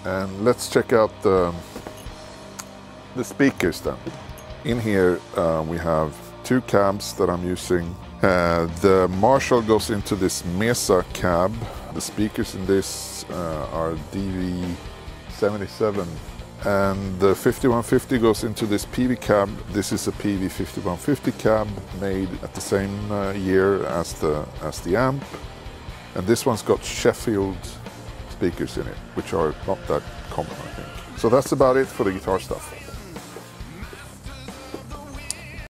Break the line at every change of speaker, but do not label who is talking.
And let's check out the speakers then. In here we have two cabs that I'm using. The Marshall goes into this Mesa cab. The speakers in this are DV77. And the 5150 goes into this PV cab. This is a PV 5150 cab made at the same year as the amp. And this one's got Sheffield speakers in it, which are not that common, I think. So that's about it for the guitar stuff.